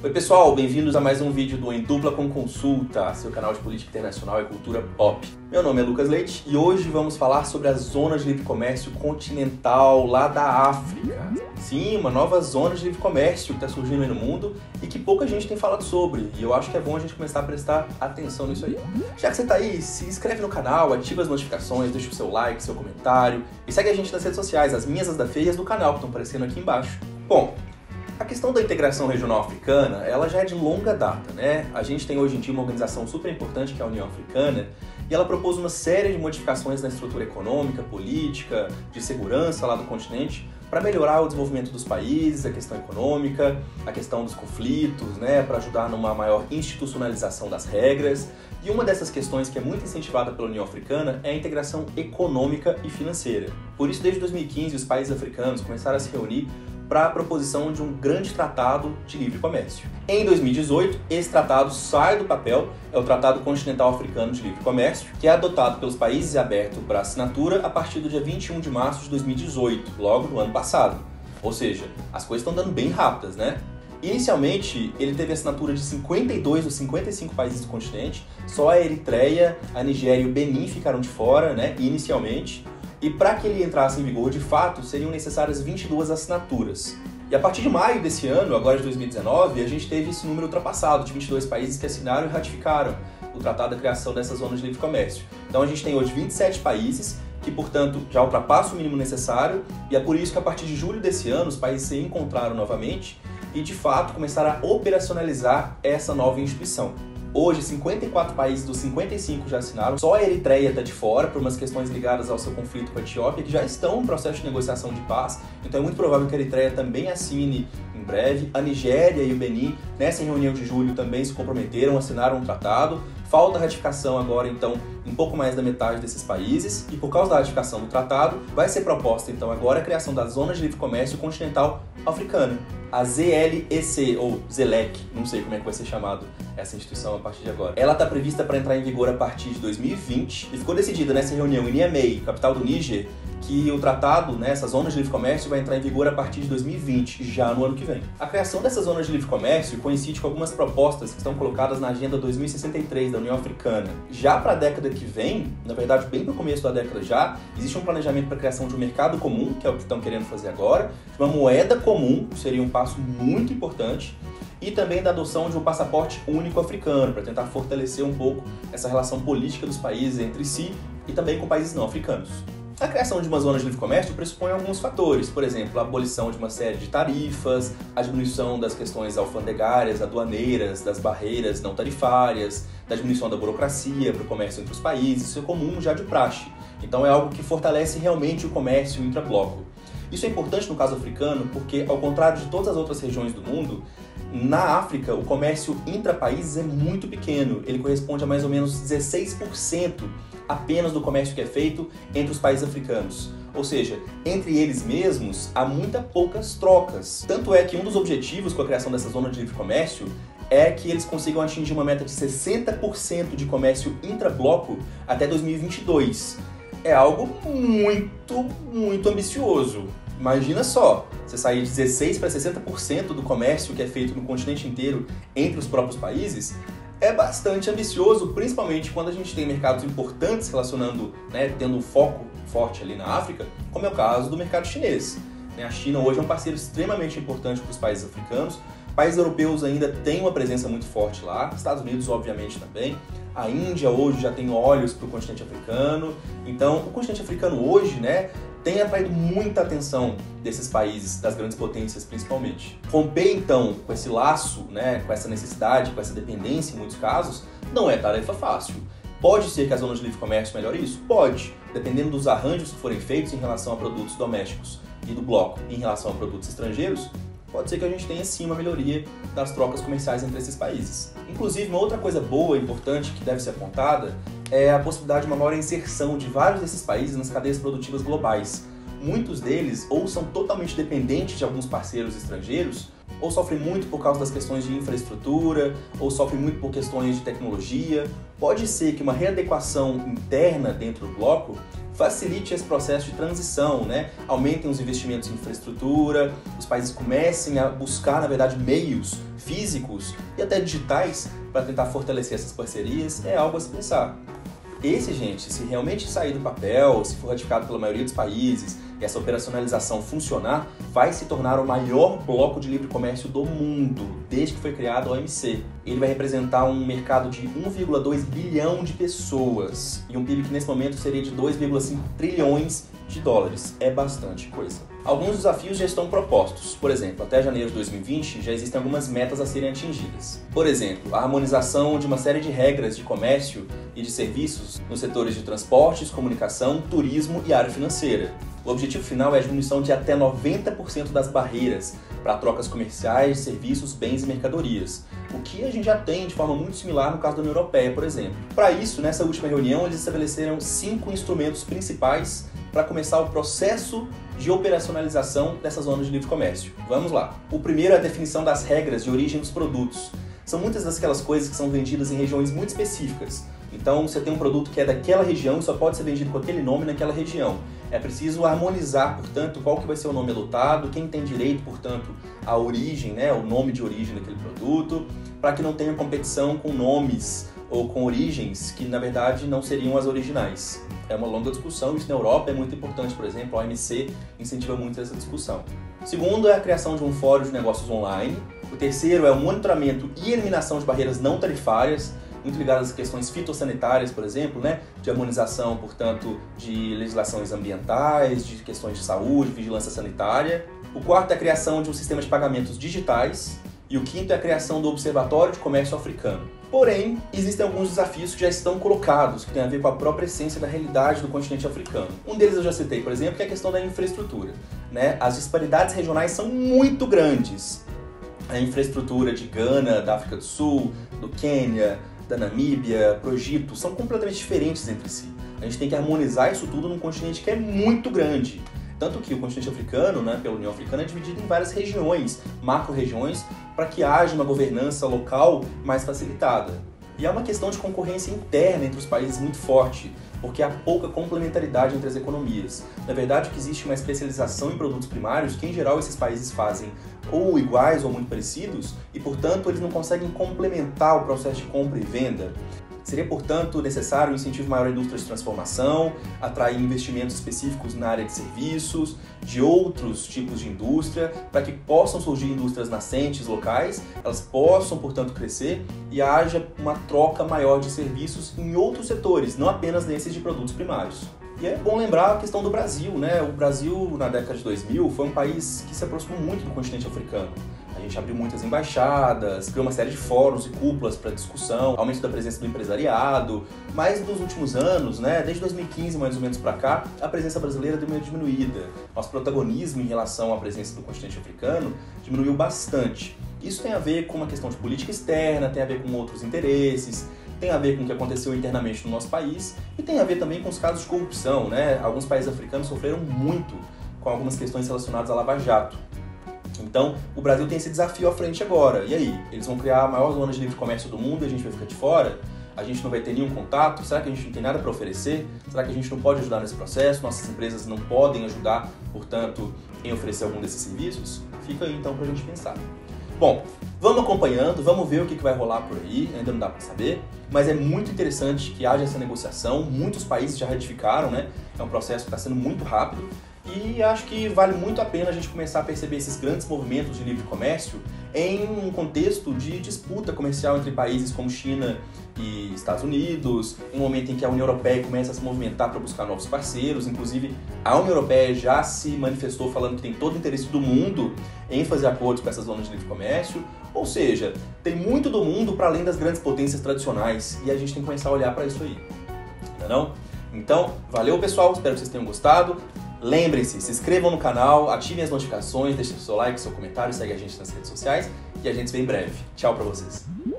Oi pessoal, bem-vindos a mais um vídeo do Em Dupla com Consulta, seu canal de política internacional e cultura pop. Meu nome é Lucas Leite e hoje vamos falar sobre a zona de livre comércio continental lá da África. Sim, uma nova zona de livre comércio que está surgindo aí no mundo e que pouca gente tem falado sobre, e eu acho que é bom a gente começar a prestar atenção nisso aí. Já que você está aí, se inscreve no canal, ativa as notificações, deixa o seu like, seu comentário e segue a gente nas redes sociais, as minhas, as da Fê e as do canal que estão aparecendo aqui embaixo. Bom, a questão da integração regional africana, ela já é de longa data, né? A gente tem hoje em dia uma organização super importante que é a União Africana e ela propôs uma série de modificações na estrutura econômica, política, de segurança lá do continente para melhorar o desenvolvimento dos países, a questão econômica, a questão dos conflitos, né? Para ajudar numa maior institucionalização das regras. E uma dessas questões que é muito incentivada pela União Africana é a integração econômica e financeira. Por isso, desde 2015, os países africanos começaram a se reunir para a proposição de um grande tratado de livre comércio. Em 2018, esse tratado sai do papel, é o Tratado Continental Africano de Livre Comércio, que é adotado pelos países e aberto para assinatura a partir do dia 21 de março de 2018, logo no ano passado. Ou seja, as coisas estão dando bem rápidas, né? Inicialmente, ele teve assinatura de 52 dos 55 países do continente, só a Eritreia, a Nigéria e o Benin ficaram de fora, né, inicialmente. E para que ele entrasse em vigor de fato, seriam necessárias 22 assinaturas. E a partir de maio desse ano, agora de 2019, a gente teve esse número ultrapassado de 22 países que assinaram e ratificaram o Tratado da Criação dessa Zona de Livre Comércio. Então a gente tem hoje 27 países que, portanto, já ultrapassam o mínimo necessário, e é por isso que a partir de julho desse ano os países se encontraram novamente e, de fato, começaram a operacionalizar essa nova instituição. Hoje, 54 países dos 55 já assinaram, só a Eritreia está de fora por umas questões ligadas ao seu conflito com a Etiópia, que já estão em processo de negociação de paz, então é muito provável que a Eritreia também assine em breve. A Nigéria e o Benin, nessa reunião de julho, também se comprometeram, assinaram um tratado. Falta ratificação agora, então, em pouco mais da metade desses países, e por causa da ratificação do tratado, vai ser proposta, então, agora a criação da Zona de Livre Comércio Continental Africana, a ZLEC, ou ZLEC, não sei como é que vai ser chamado essa instituição a partir de agora. Ela está prevista para entrar em vigor a partir de 2020, e ficou decidido nessa reunião em Niamey, capital do Níger, que o tratado, né, essa zona de livre comércio, vai entrar em vigor a partir de 2020, já no ano que vem. A criação dessa zona de livre comércio coincide com algumas propostas que estão colocadas na Agenda 2063 da União Africana. Já para a década que vem, na verdade bem para o começo da década já, existe um planejamento para a criação de um mercado comum, que é o que estão querendo fazer agora, de uma moeda comum, que seria um passo muito importante, e também da adoção de um passaporte único africano, para tentar fortalecer um pouco essa relação política dos países entre si e também com países não africanos. A criação de uma zona de livre comércio pressupõe alguns fatores, por exemplo, a abolição de uma série de tarifas, a diminuição das questões alfandegárias, aduaneiras, das barreiras não tarifárias, da diminuição da burocracia para o comércio entre os países, isso é comum já de praxe. Então é algo que fortalece realmente o comércio intra-bloco. Isso é importante no caso africano porque, ao contrário de todas as outras regiões do mundo, na África o comércio intra-países é muito pequeno, ele corresponde a mais ou menos 16% apenas do comércio que é feito entre os países africanos. Ou seja, entre eles mesmos há poucas trocas. Tanto é que um dos objetivos com a criação dessa zona de livre comércio é que eles consigam atingir uma meta de 60% de comércio intra-bloco até 2022. É algo muito ambicioso. Imagina só, você sair de 16% para 60% do comércio que é feito no continente inteiro entre os próprios países, é bastante ambicioso, principalmente quando a gente tem mercados importantes relacionando, né, tendo um foco forte ali na África, como é o caso do mercado chinês. A China hoje é um parceiro extremamente importante para os países africanos, países europeus ainda têm uma presença muito forte lá, Estados Unidos obviamente também, a Índia hoje já tem olhos para o continente africano, então o continente africano hoje, né, tem atraído muita atenção desses países, das grandes potências principalmente. Romper então com esse laço, né, com essa necessidade, com essa dependência em muitos casos, não é tarefa fácil. Pode ser que a zona de livre comércio melhore isso? Pode, dependendo dos arranjos que forem feitos em relação a produtos domésticos e do bloco em relação a produtos estrangeiros, pode ser que a gente tenha sim uma melhoria das trocas comerciais entre esses países. Inclusive, uma outra coisa boa e importante que deve ser apontada é a possibilidade de uma maior inserção de vários desses países nas cadeias produtivas globais. Muitos deles ou são totalmente dependentes de alguns parceiros estrangeiros, ou sofrem muito por causa das questões de infraestrutura, ou sofrem muito por questões de tecnologia, pode ser que uma readequação interna dentro do bloco facilite esse processo de transição, né? Aumentem os investimentos em infraestrutura, os países comecem a buscar, na verdade, meios físicos e até digitais para tentar fortalecer essas parcerias, é algo a se pensar. Gente, se realmente sair do papel, se for ratificado pela maioria dos países e essa operacionalização funcionar, vai se tornar o maior bloco de livre comércio do mundo, desde que foi criado a OMC. Ele vai representar um mercado de 1,2 bilhão de pessoas e um PIB que nesse momento seria de 2,5 trilhões de dólares. É bastante coisa. Alguns desafios já estão propostos. Por exemplo, até janeiro de 2020 já existem algumas metas a serem atingidas. Por exemplo, a harmonização de uma série de regras de comércio e de serviços nos setores de transportes, comunicação, turismo e área financeira. O objetivo final é a diminuição de até 90% das barreiras para trocas comerciais, serviços, bens e mercadorias, o que a gente já tem de forma muito similar no caso da União Europeia, por exemplo. Para isso, nessa última reunião, eles estabeleceram 5 instrumentos principais para começar o processo de operacionalização dessas zonas de livre comércio. Vamos lá. O primeiro é a definição das regras de origem dos produtos. São muitas daquelas coisas que são vendidas em regiões muito específicas. Então, você tem um produto que é daquela região e só pode ser vendido com aquele nome naquela região. É preciso harmonizar, portanto, qual que vai ser o nome adotado, quem tem direito, portanto, à origem, né, o nome de origem daquele produto, para que não tenha competição com nomes ou com origens que, na verdade, não seriam as originais. É uma longa discussão, isso na Europa é muito importante, por exemplo, a OMC incentiva muito essa discussão. O segundo é a criação de um fórum de negócios online. O terceiro é o monitoramento e eliminação de barreiras não tarifárias, muito ligadas às questões fitossanitárias, por exemplo, né? De harmonização, portanto, de legislações ambientais, de questões de saúde, vigilância sanitária. O quarto é a criação de um sistema de pagamentos digitais. E o quinto é a criação do Observatório de Comércio Africano. Porém, existem alguns desafios que já estão colocados, que têm a ver com a própria essência da realidade do continente africano. Um deles eu já citei, por exemplo, que é a questão da infraestrutura, né? As disparidades regionais são muito grandes. A infraestrutura de Gana, da África do Sul, do Quênia, da Namíbia, pro Egito, são completamente diferentes entre si. A gente tem que harmonizar isso tudo num continente que é muito grande. Tanto que o continente africano, né, pela União Africana, é dividido em várias regiões, macro-regiões, para que haja uma governança local mais facilitada. E há uma questão de concorrência interna entre os países muito forte, porque há pouca complementaridade entre as economias. Na verdade, que existe uma especialização em produtos primários que, em geral, esses países fazem ou iguais ou muito parecidos e, portanto, eles não conseguem complementar o processo de compra e venda. Seria, portanto, necessário um incentivo maior à indústria de transformação, atrair investimentos específicos na área de serviços, de outros tipos de indústria, para que possam surgir indústrias nascentes locais, elas possam, portanto, crescer e haja uma troca maior de serviços em outros setores, não apenas nesses de produtos primários. E é bom lembrar a questão do Brasil, né? O Brasil, na década de 2000, foi um país que se aproximou muito do continente africano. A gente abriu muitas embaixadas, criou uma série de fóruns e cúpulas para discussão, aumento da presença do empresariado, mas nos últimos anos, né, desde 2015 mais ou menos para cá, a presença brasileira deu uma diminuída. Nosso protagonismo em relação à presença do continente africano diminuiu bastante. Isso tem a ver com uma questão de política externa, tem a ver com outros interesses, tem a ver com o que aconteceu internamente no nosso país e tem a ver também com os casos de corrupção, né? Alguns países africanos sofreram muito com algumas questões relacionadas à Lava Jato. Então, o Brasil tem esse desafio à frente agora. E aí? Eles vão criar a maior zona de livre comércio do mundo e a gente vai ficar de fora? A gente não vai ter nenhum contato? Será que a gente não tem nada para oferecer? Será que a gente não pode ajudar nesse processo? Nossas empresas não podem ajudar, portanto, em oferecer algum desses serviços? Fica aí, então, para a gente pensar. Bom, vamos acompanhando, vamos ver o que vai rolar por aí, ainda não dá para saber, mas é muito interessante que haja essa negociação, muitos países já ratificaram, né? É um processo que está sendo muito rápido e acho que vale muito a pena a gente começar a perceber esses grandes movimentos de livre comércio em um contexto de disputa comercial entre países como China e Estados Unidos, em um momento em que a União Europeia começa a se movimentar para buscar novos parceiros. Inclusive, a União Europeia já se manifestou falando que tem todo o interesse do mundo em fazer acordos com essas zonas de livre comércio. Ou seja, tem muito do mundo para além das grandes potências tradicionais e a gente tem que começar a olhar para isso aí, não é não? Então, valeu pessoal, espero que vocês tenham gostado. Lembrem-se, se inscrevam no canal, ativem as notificações, deixem seu like, seu comentário, segue a gente nas redes sociais e a gente se vê em breve. Tchau pra vocês!